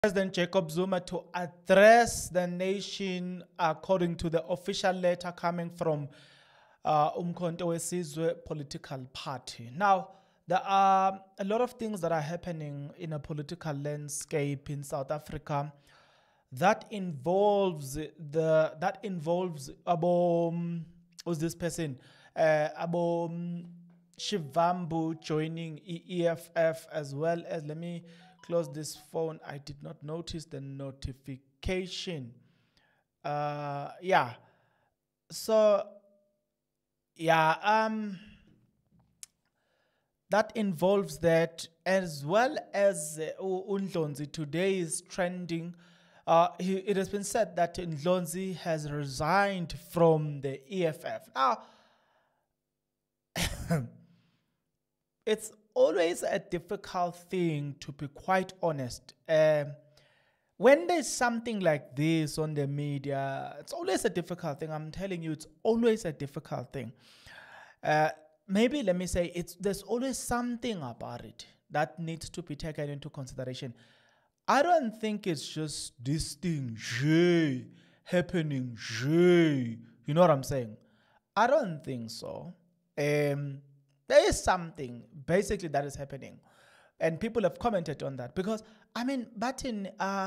President Jacob Zuma to address the nation according to the official letter coming from Umkhonto weSizwe political party. Now, there are a lot of things that are happening in a political landscape in South Africa that involves who's this person? Shivambu joining EFF, as well as, let me close this phone. I did not notice the notification. That involves that, as well as Ndlonzi today is trending. It has been said that Ndlonzi has resigned from the EFF. Now, it's always a difficult thing, to be quite honest. When there's something like this on the media, it's always a difficult thing. I'm telling you, it's always a difficult thing. Maybe let me say there's always something about it that needs to be taken into consideration. I don't think it's just this thing happening. You know what I'm saying? I don't think so. There is something basically that is happening, and people have commented on that, because I mean, but in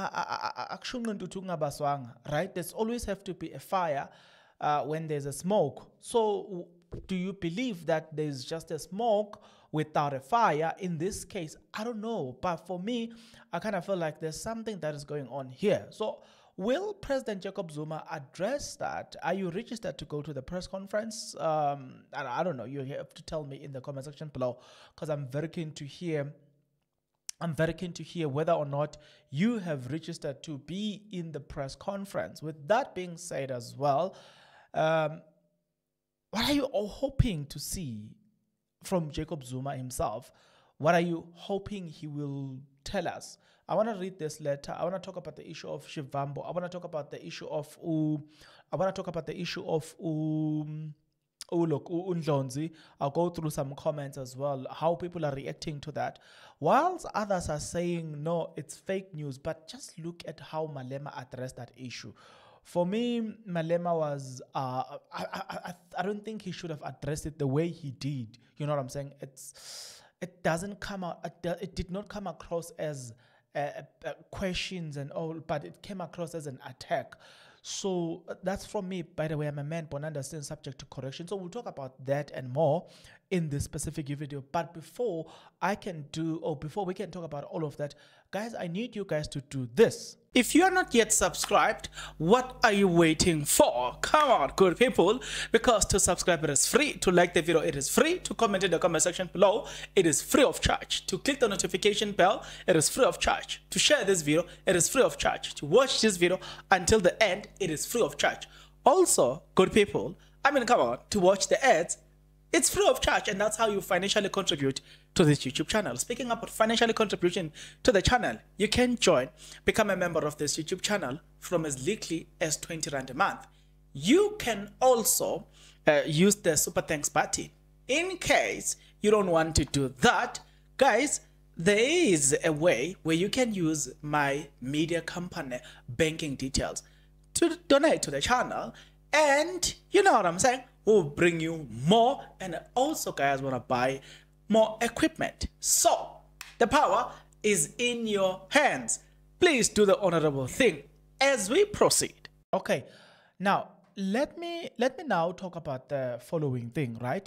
right, there's always have to be a fire when there's a smoke. So do you believe that there's just a smoke without a fire? In this case, I don't know, but for me, I kind of feel like there's something that is going on here. So will President Jacob Zuma address that? Are you registered to go to the press conference? I don't know. You have to tell me in the comment section below, because I'm very keen to hear. I'm very keen to hear whether or not you have registered to be in the press conference. With that being said as well, what are you all hoping to see from Jacob Zuma himself? What are you hoping he will tell us? I want to read this letter. I want to talk about the issue of Shivambu. I want to talk about the issue of Ndlonzi. I'll go through some comments as well, how people are reacting to that. Whilst others are saying, no, it's fake news, but just look at how Malema addressed that issue. For me, Malema was, I don't think he should have addressed it the way he did. You know what I'm saying? It did not come across as questions and all, but it came across as an attack. So that's from me. By the way, I'm a man, but understand, subject to correction. So we'll talk about that and more in this specific video. But before we can talk about all of that, guys, I need you guys to do this. If you are not yet subscribed, what are you waiting for? Come on, good people, because to subscribe, it is free. To like the video, it is free. To comment in the comment section below, it is free of charge. To click the notification bell, it is free of charge. To share this video, it is free of charge. To watch this video until the end, it is free of charge. Also, good people, come on, to watch the ads, it's free of charge, and that's how you financially contribute to this YouTube channel. Speaking about financially contributing to the channel, you can become a member of this YouTube channel from as little as 20 Rand a month. You can also use the Super Thanks button. In case you don't want to do that, guys, there is a way where you can use my media company banking details to donate to the channel, and you know what I'm saying, we'll bring you more, and also, guys, want to buy more equipment. So the power is in your hands. Please do the honorable thing as we proceed. Okay, now let me now talk about the following thing, right?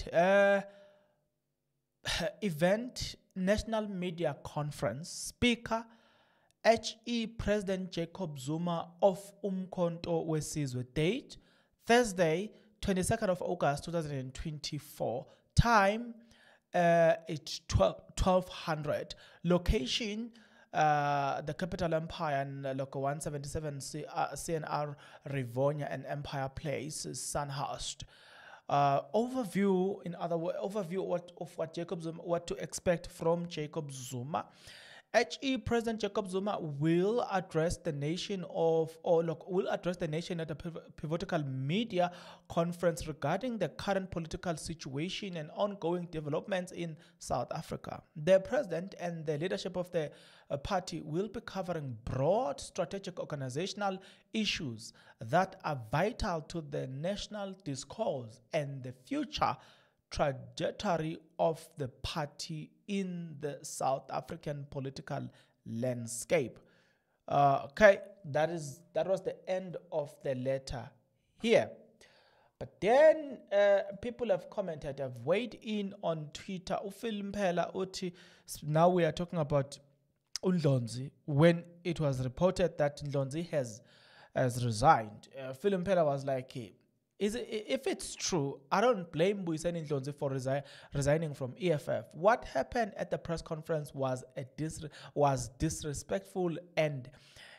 Event National Media Conference. Speaker HE President Jacob Zuma of Umkhonto weSizwe. Date Thursday, 22nd of August 2024. Time it's 1200. Location the Capital Empire and Local 177 CNR Rivonia and Empire Place, Sandhurst. Overview, in other words, of what Jacob Zuma, what to expect from Jacob Zuma. HE President Jacob Zuma will address the nation will address the nation at a pivotal media conference regarding the current political situation and ongoing developments in South Africa. The president and the leadership of the party will be covering broad strategic organizational issues that are vital to the national discourse and the future trajectory of the party in the South African political landscape. Okay, that was the end of the letter here. But then people have commented, have weighed in on Twitter. Now we are talking about uNdlonzi when it was reported that Ndlonzi has resigned. Phil Mpela was like, hey, if it's true, I don't blame Mbuyiseni Ndlonzi for resigning from EFF. What happened at the press conference was disrespectful and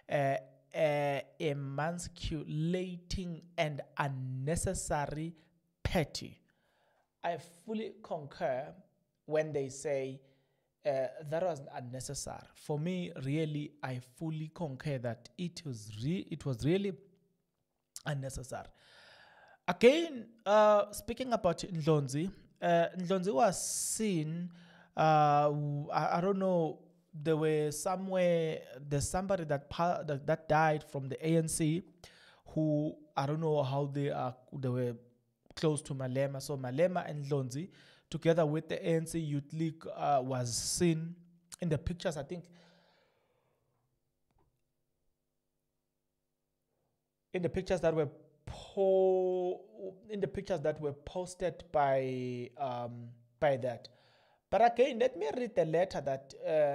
emasculating and unnecessary petty. I fully concur when they say that was unnecessary. For me, really, I fully concur that it was really unnecessary. Again, speaking about Ndlonzi, Ndlonzi was seen, I don't know, there's somebody that died from the ANC who, I don't know how they were close to Malema. So Malema and Ndlonzi, together with the ANC Youth League, was seen in the pictures, I think, in the pictures that were posted by that. But again, let me read the letter that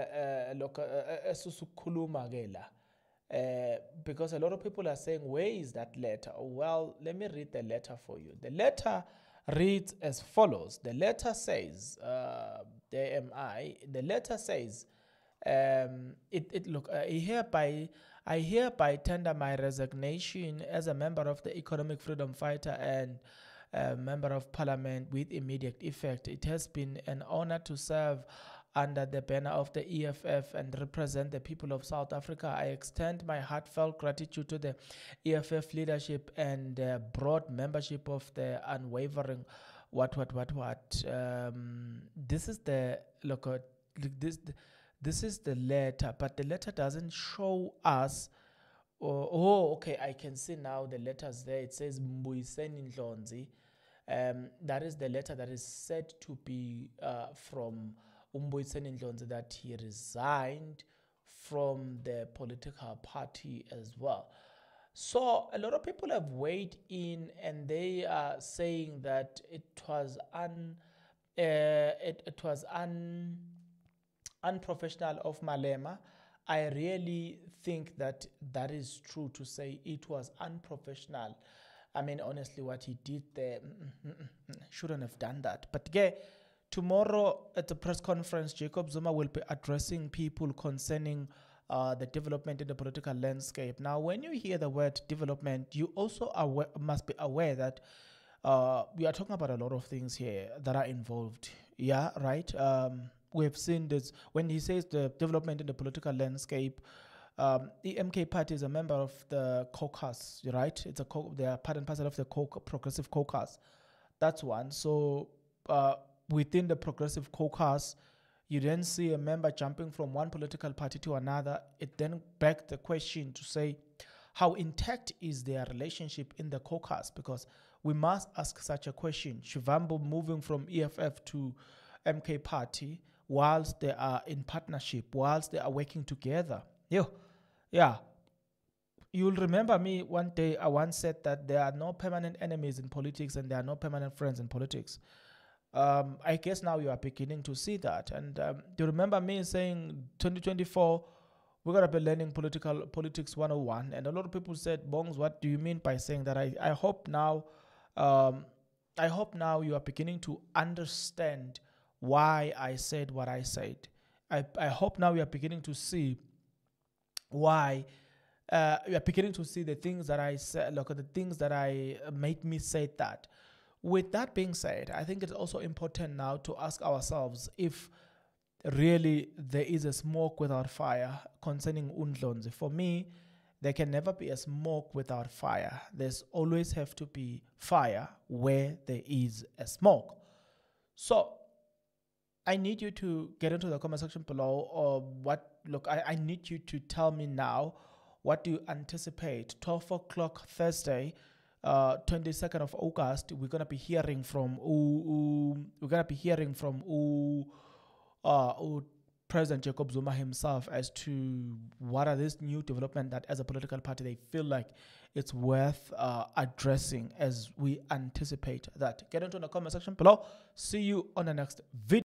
because a lot of people are saying, where is that letter? Well, let me read the letter for you. The letter reads as follows. The letter says, there am I. The letter says, I hereby tender my resignation as a member of the Economic Freedom Fighter and member of Parliament with immediate effect. It has been an honor to serve under the banner of the EFF and represent the people of South Africa. I extend my heartfelt gratitude to the EFF leadership and broad membership of the unwavering this is the this is the letter, but the letter doesn't show us. Okay, I can see now the letters there. It says Mbuyiseni Ndlonzi. That is the letter that is said to be from Mbuyiseni Ndlonzi, that he resigned from the political party as well. So a lot of people have weighed in and they are saying that it was unprofessional of Malema. I really think that is true to say. It was unprofessional. I mean, honestly, what he did there, shouldn't have done that. But yeah, tomorrow at the press conference, Jacob Zuma will be addressing people concerning the development in the political landscape. Now, when you hear the word development, you also must be aware that we are talking about a lot of things here that are involved. Yeah, right? We have seen this when he says the development in the political landscape. The MK party is a member of the caucus, right? They are part and parcel of the progressive caucus. That's one. So within the progressive caucus, you then see a member jumping from one political party to another. It then begs the question to say, how intact is their relationship in the caucus? Because we must ask such a question. Shivambu moving from EFF to MK party, whilst they are in partnership, whilst they are working together. Yeah. You'll remember me one day, I once said that there are no permanent enemies in politics and there are no permanent friends in politics. I guess now you are beginning to see that. And do you remember me saying 2024, we're going to be learning politics 101. And a lot of people said, Bongs, what do you mean by saying that? I hope now you are beginning to understand why I said what I said. I hope now you are beginning to see why you are beginning to see the things that I said, look at the things that I made me say that. With that being said, I think it's also important now to ask ourselves if really there is a smoke without fire concerning Undlonzi. For me, there can never be a smoke without fire. There's always have to be fire where there is a smoke. So I need you to get into the comment section below, or I need you to tell me now, what do you anticipate? 12 o'clock Thursday, 22nd of August, we're gonna be hearing from President Jacob Zuma himself as to what are this new development that as a political party they feel like it's worth addressing as we anticipate that. Get into the comment section below. See you on the next video.